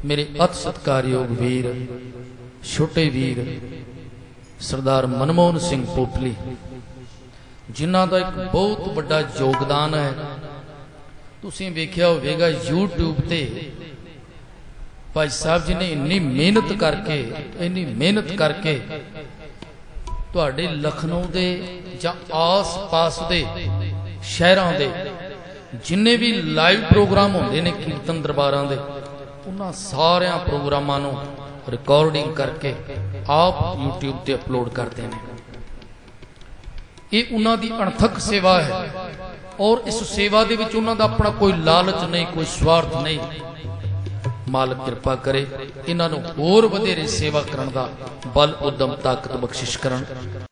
मेरे अति सत्कारयोग वीर छोटे वीर सरदार मनमोहन सिंह पोपली, जिन्हां दा एक बहुत बड़ा योगदान है। तुसीं वेख्या होवेगा यूट्यूब ते भाई साहब जी ने इन्नी मेहनत करके तुहाडे लखनऊ दे जां आस पास दे शहरां दे जिन्ने भी लाइव प्रोग्राम होंदे ने कीर्तन दरबारां दे, उन्हां सारियां प्रोग्रामां नूं रिकॉर्डिंग करके आप यूट्यूब ते अपलोड करते हैं। ये उन्हां दी अणथक सेवा है और इस सेवा दे विच उन्हां दा अपना कोई लालच नहीं, कोई स्वार्थ नहीं। मालिक कृपा करे इन्हां नूं होर वधेरे सेवा करन दा बल उद्यम ताकत बख्शिश करन।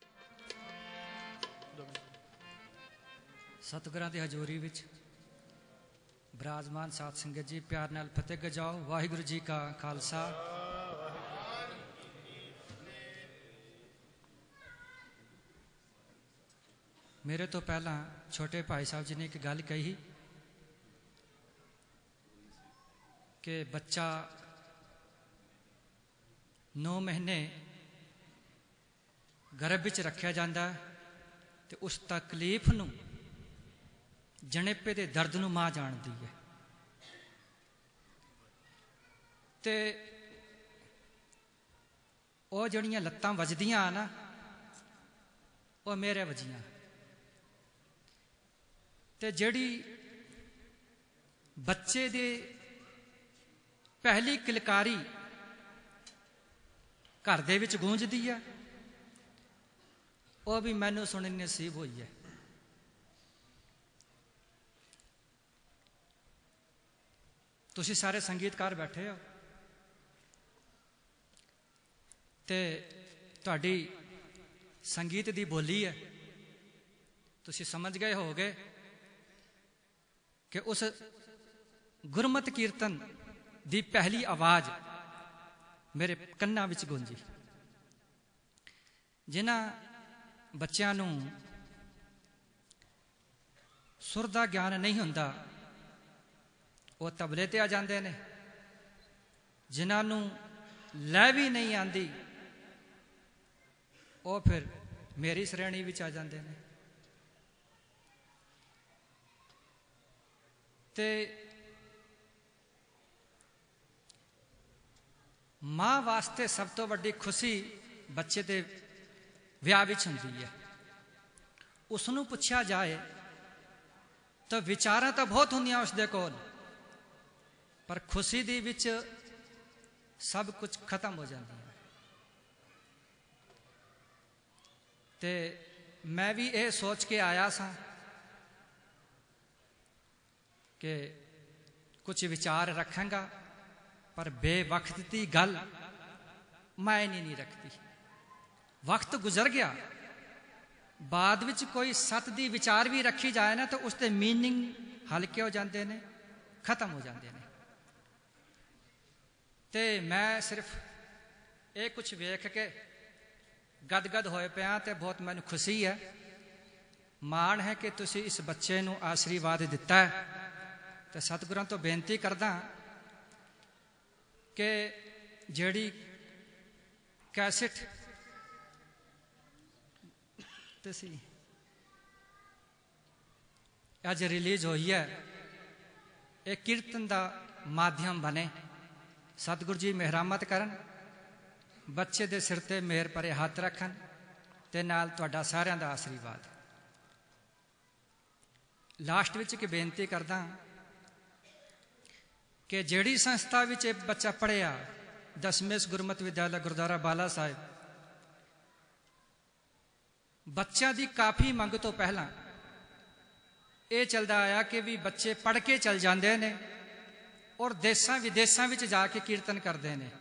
सतगुरां दी हजूरी विच विराजमान साध संगत जी, प्यार नाल फतेह गजाओ। वाहिगुरू जी का खालसा, मेरे तो पहला छोटे भाई साहब जी ने एक गल कही कि बच्चा 9 महीने गर्भ विच रखा जाता है तो उस तकलीफ नूं, जनेपे दे दर्द नूं मां जानती है। ते वो जड़ियां लत्तां वजदियां ना, वो मेरे वजियां। ते जड़ी बच्चे दे पहली किलकारी घर दे विच गूंजदी है, वो भी मैनू सुनने नसीब हुई है। तुसी सारे संगीतकार बैठे हो ते तुहाडी संगीत दी बोली है, तुसी समझ गए होगे कि उस गुरमत कीर्तन दी पहली आवाज मेरे कन्नां विच गूंजी। जिन्हां बच्चियां नूं सुर दा ज्ञान नहीं हुंदा वो तबले ते आ जांदे ने, जिन्हां नूं लय भी नहीं आंदी वो फिर मेरी श्रेणी विच आ जांदे ने। ते मां वास्ते सब तो वड्डी खुशी बच्चे दे विआह विच हुंदी है। उसनूं पुछया जाए तो विचारां तो बहुत हुंदियां उसदे कोल, पर खुशी दी विच सब कुछ खत्म हो जाता है। ते मैं भी ये सोच के आया सा कि कुछ विचार रखांगा, पर बेवक्त की गल मायने नहीं रखती। वक्त गुजर गया, बाद विच कोई सत दी विचार भी रखी जाए ना तो उसके मीनिंग हल्के हो जाते हैं, खत्म हो जाते हैं। ते मैं सिर्फ ये कुछ वेख के गदगद होए पिया ते बहुत मैनू खुशी है, माण है कि तुसी इस बच्चे नू आशीर्वाद दिता है। तो सतगुरां तो बेनती करदा कि जेड़ी कैसेट तुसी अज रिलीज हुई है, ये कीर्तन का माध्यम बने। सतगुरु जी मेहरामत करन, बच्चे दे सिर ते मेहर भरे हाथ रखन ते नाल तुहाडा सारियां दा आशीर्वाद। लास्ट विच एक बेनती करदा कि जिहड़ी संस्था विच बच्चा पढ़िया, दशमेश गुरमत विद्यालय गुरुद्वारा बाला साहिब, बच्चों की काफ़ी मंग तो पहला ये चलता आया कि भी बच्चे पढ़ के चल जाते हैं और देशा विदेशों में जाके कीर्तन करते हैं।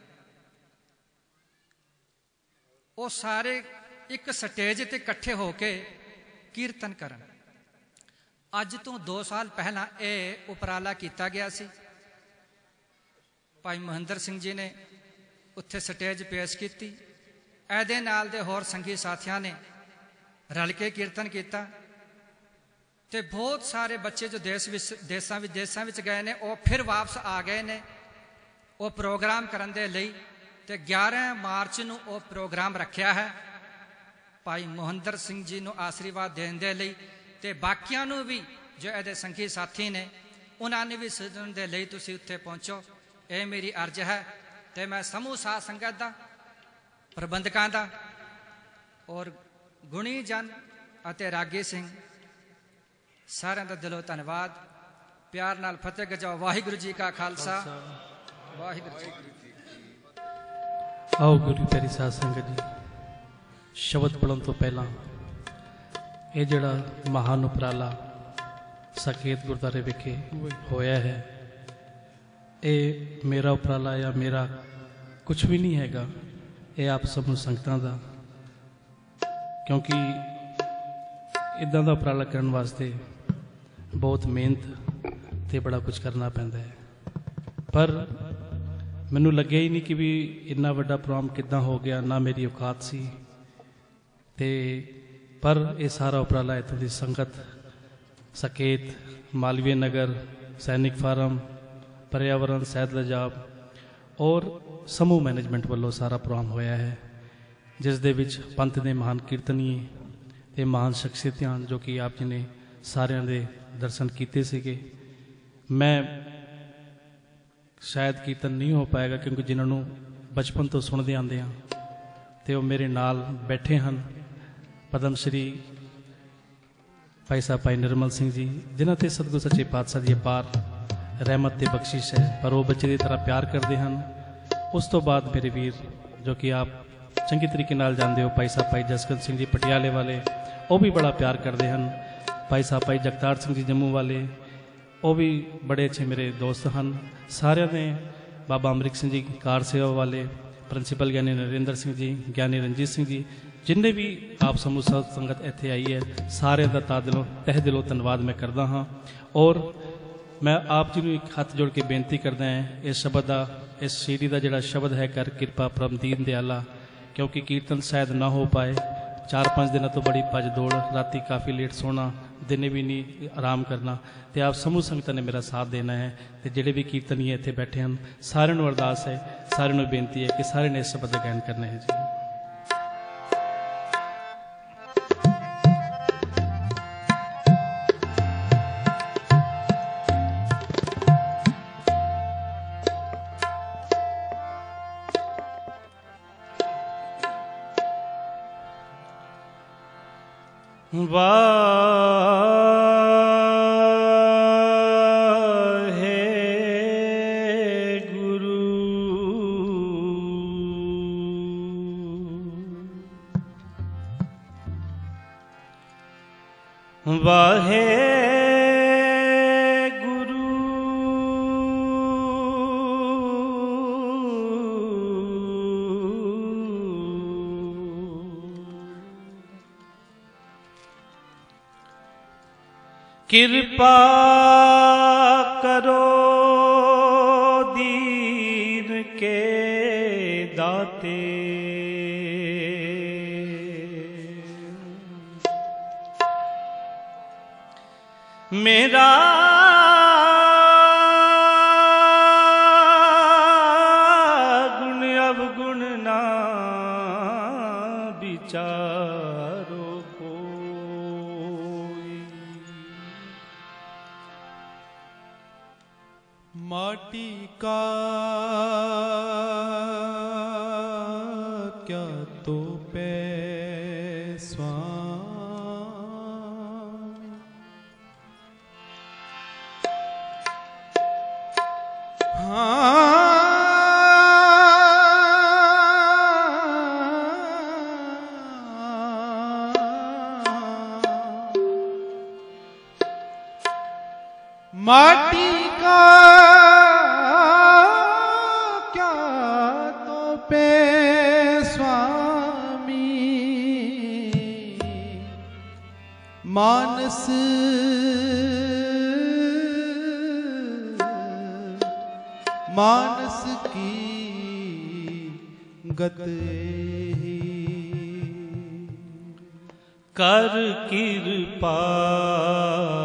वो सारे एक स्टेज ते इकट्ठे होके कीर्तन करन। अज तो 2 साल पहला ये उपराला किया गया सी। भाई महेंद्र सिंह जी ने उत्थे स्टेज पेश की, ऐदे नाल दे होर संगी साथियों ने रल के कीर्तन किया। ते बहुत सारे बच्चे जो देश देशा विदेशों में गए ने वो फिर वापस आ गए ने ਉਹ ਪ੍ਰੋਗਰਾਮ ਕਰਨ ਦੇ ਲਈ ਤੇ 11 ਮਾਰਚ ਨੂੰ ਉਹ ਪ੍ਰੋਗਰਾਮ ਰੱਖਿਆ ਹੈ ਭਾਈ ਮੋਹਿੰਦਰ ਸਿੰਘ ਜੀ ਨੂੰ ਆਸ਼ੀਰਵਾਦ ਦੇਣ ਦੇ ਲਈ ਤੇ ਬਾਕੀਆਂ ਨੂੰ ਵੀ ਜੋ ਇਹਦੇ ਸੰਗੀ ਸਾਥੀ ਨੇ ਉਹਨਾਂ ਨੇ ਵੀ ਸੱਦਣ ਦੇ ਲਈ ਤੁਸੀਂ ਉੱਥੇ ਪਹੁੰਚੋ। ਇਹ ਮੇਰੀ ਅਰਜ਼ ਹੈ ਤੇ ਮੈਂ ਸਮੂਹ ਸਾਧ ਸੰਗਤ ਦਾ, ਪ੍ਰਬੰਧਕਾਂ ਦਾ ਔਰ ਗੁਣੀ ਜਨ ਅਤੇ ਰਾਗੀ ਸਿੰਘ ਸਾਰਿਆਂ ਦਾ ਦਿਲੋਂ ਧੰਨਵਾਦ। ਪਿਆਰ ਨਾਲ ਫਤਿਹ ਗਜਾਓ। ਵਾਹਿਗੁਰੂ ਜੀ ਕਾ ਖਾਲਸਾ, ਵਾਹਿਗੁਰੂ ਜੀ ਕੀ ਫਤਿਹ। आओ गुरु प्यारी साध संगत जी, शब्द पढ़न तो पहला ये जड़ा महान उपराला सकेत गुरुद्वारे विखे होया है, ये मेरा उपराला या मेरा कुछ भी नहीं हैगा, ये आप सब संगतां दा, क्योंकि इदां दा उपराला करन वास्ते बहुत मेहनत ते बड़ा कुछ करना पैंदा है। पर मैनू लग्या ही नहीं कि भी इन्ना वड्डा प्रोग्राम किद्दां हो गया, ना मेरी औकात सी ते पर यह सारा उपराला इत्थों दी संगत, सकेत, मालवीय नगर, सैनिक फार्म, पर्यावरण, सैद लजाब और समूह मैनेजमेंट वालों सारा प्रोग्राम होया है, जिस दे विच पंथ दे महान कीर्तनीय ते महान शख्सियतां जो कि आप जी ने सारिਆਂ दे दर्शन कीते सीगे। मैं शायद कीर्तन नहीं हो पाएगा क्योंकि जिन्होंने बचपन तो सुनते आते हैं तो वो मेरे नाल बैठे हैं, पद्म श्री भाई साहब भाई निर्मल सिंह जी, जिन्हों ते सतगुरु सच्चे पातशाह की अपार रहमत ते बख्शिश है, पर वो बच्चे की तरह प्यार करते हैं। उस तो बाद मेरे वीर जो कि आप चंगी तरीके नाल जानते हो, भाई साहब भाई जसकंत सिंह जी पटियाले वाले, वो भी बड़ा प्यार करते हैं। भाई साहब भाई जगतार सिंह जी जम्मू वाले, वो भी बड़े अच्छे मेरे दोस्त हैं। सारे ने बाबा अमरीक सिंह जी कार सेवा वाले, प्रिंसीपल ज्ञानी नरेंद्र सिंह जी, ज्ञानी रंजीत सिंह जी, जिन्हें भी आप समूह साध संगत इत्थे आई है, सारे का तह दिलों धन्यवाद मैं करता हाँ। और मैं आप जी एक हथ जोड़ के बेनती करदा है, इस शब्द का, इस सीढ़ी का जोड़ा शब्द है, कर कृपा परम दीन दयाला, क्योंकि कीर्तन शायद ना हो पाए, 4-5 दिन तो बड़ी भज दौड़, राती काफ़ी लेट सोना, दिन भी नहीं आराम करना, तो आप समूह संगतां ने मेरा साथ देना है। तो जोड़े भी कीर्तनीय इत्थे बैठे हैं, सारे नूं अरदास है, सारे नूं बेनती है कि सारे ने इस शब्द का गायन करना है जी। वाहे गुरु कृपा करो दीन के दाते, मेरा गुण अवगुण ना विचारो कोई, माटी का क्या तो पे माटी का क्या तो पे स्वामी, मानस मानस की गत ही, कर कृपा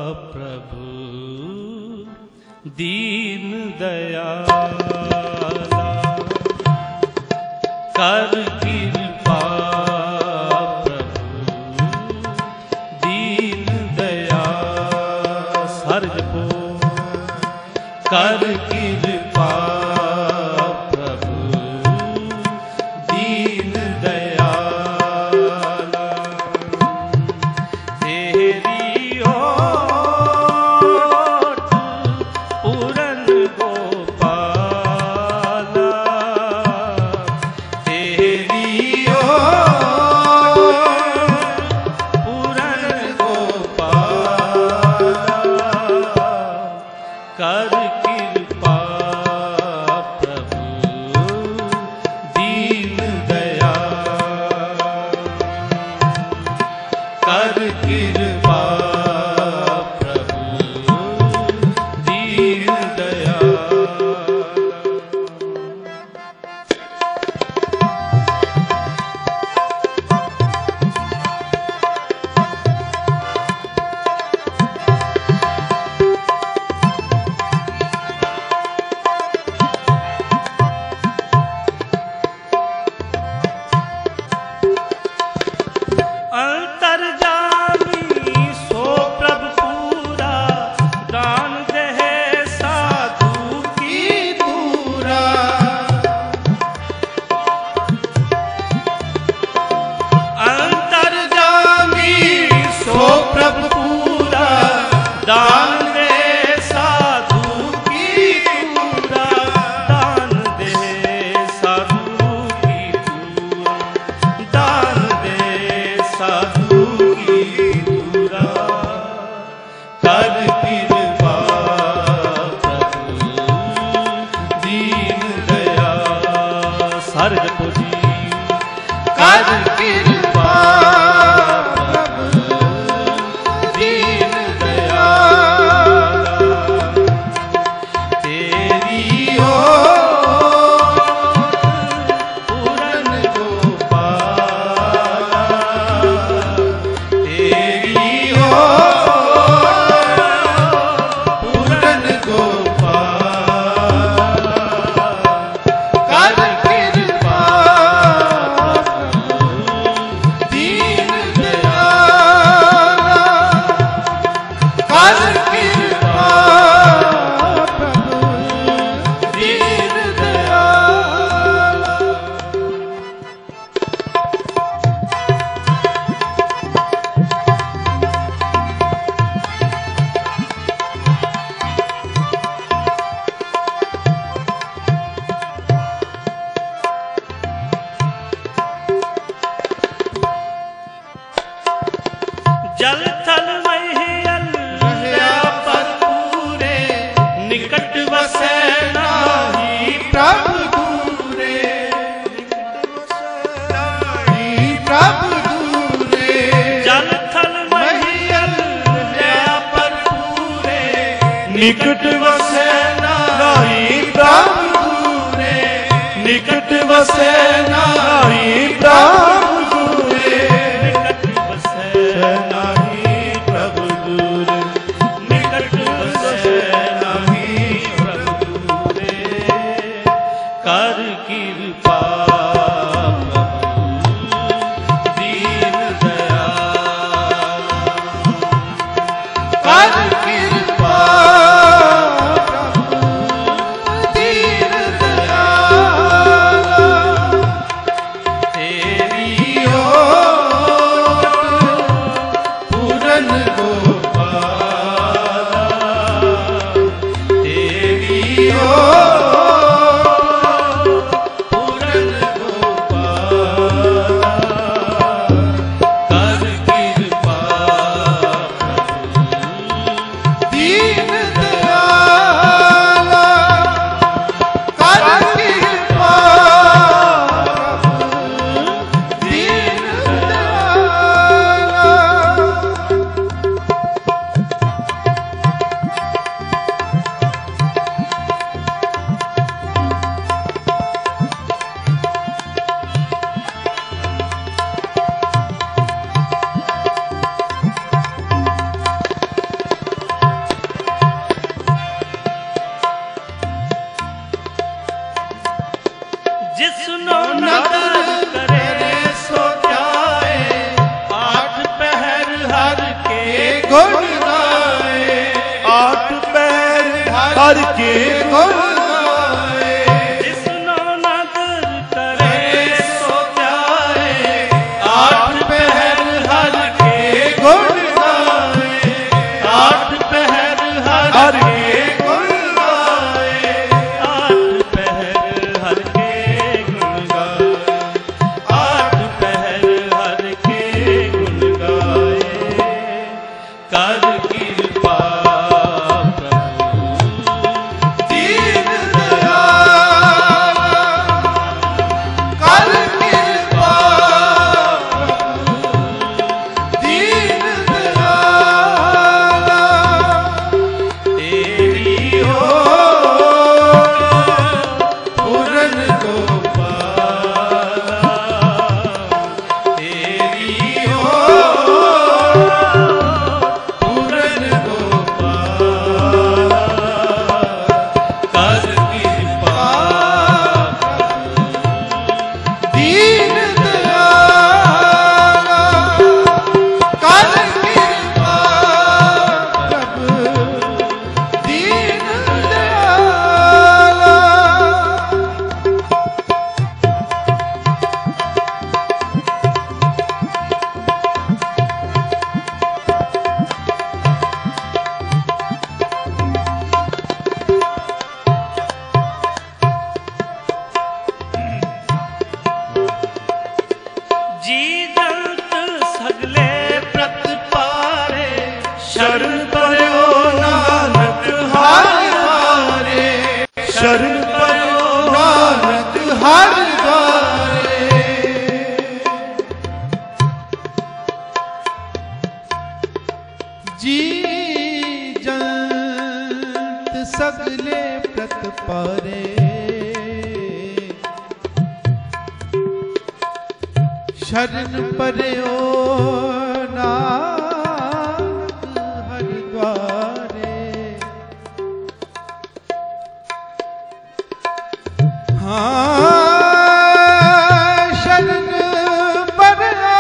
प्रभु दीन दयाल। कर कृपा प्रभु दीन दयाल। सारे जपो। कर कृपा प्रभु दीन दयाल। तेरी ओट पूरन गोपाल। तेरी ओट पूरन गोपाल। कर कृपा प्रभु दीन दयाल। कर कृपा प्रभु दीन दयाल। अंतर्जामी सो प्रभु पूरा दान दे साधु की दूरा। अंतर्जामी सो प्रभु पूरा दान दे साधु की दूरा। दान दे साधु की दूरा। दान दे साधु की दूरा। कर कृपा प्रभु दीन दयाल। सारे जपो जी। कर कृपा प्रभु दीन दयाल। तेरी ओट पूरन गोपाल। तेरी ओट पूरन गोपाल। कर कृपा प्रभु दीन दयाल। कर कृपा प्रभु दीन दयाल। जल थल महियल पर पूरे निकट वसै नाही प्रभु दूरे। प्रभु दूरे। जल थल महियल पर पूरे निकट वसै नाही प्रभु दूरे। निकट वसै नाही प्रभु दूरे। निकट वसै नाही प्रभु दूरे। निकट वसै नाही प्रभु दूरे। कर कृपा प्रभु दीन दयाल। कर कृपा प्रभु दीन दयाल। तेरी ओट पूरन गोपाल। तेरी ओट पूरन गोपाल। कर कृपा प्रभु दीन दयाल। कर कृपा प्रभु दीन दयाल। जिसनो नदर हर के गुण गाए। जिसनो नदर करे सो जाए, आठ पहर हर के गुण गाए। आठ पहर हर के गुण गाए। आठ पहर हर के गुण गाए। आठ पहर हर के गुण गाए। कर कृपा दीन दयाल कर कृपा दीन दयाल तेरी हो पूरन गोपाल तेरी हो पूरन गोपाल कर कृपा दीन दयाल कर कृपा प्रभु दीन दयाल। जी दंत सगले व्रत पारे, शरण परो नानक हर द्वारे शरण परो नानक हर द्वारे। जी जंत सगले व्रत पारे शरण पर्यो नानक हर द्वारे। हाँ शरण पर्यो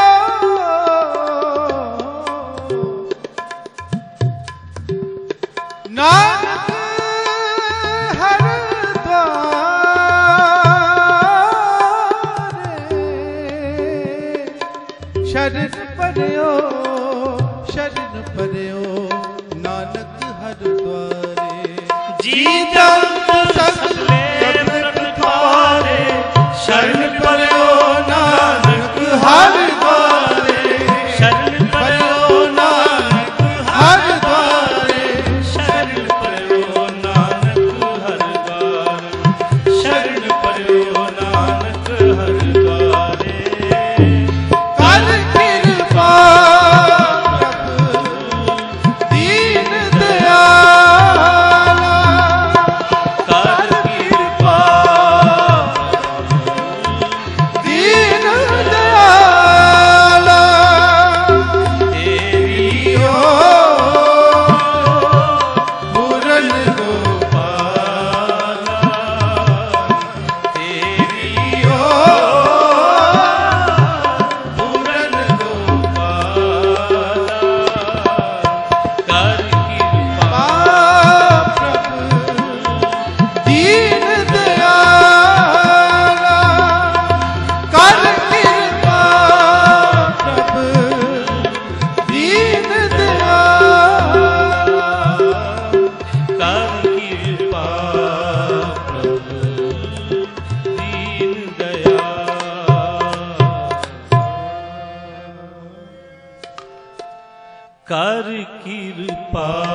नानक हर द्वारे। शरण पर्यो नानक हर द्वारे। जी दंत सगले व्रत पारे, शरण पर्यो नानक हर द्वारे शरण पर्यो नानक हर द्वारे। शरण पर्यो नानक हर द्वारे। शरण पर्यो नानक हर द्वारे। कर कृपा प्रभु दीन दयाल कर कृपा दीन दयाल तेरी हो पूरन गोपाल तेरी हो पूरन गोपाल कर कृपा प्रभु दीन दयाल कर कृपा प्रभु दीन दयाल। कर कृपा प्रभु दीन दयाल। कर कृपा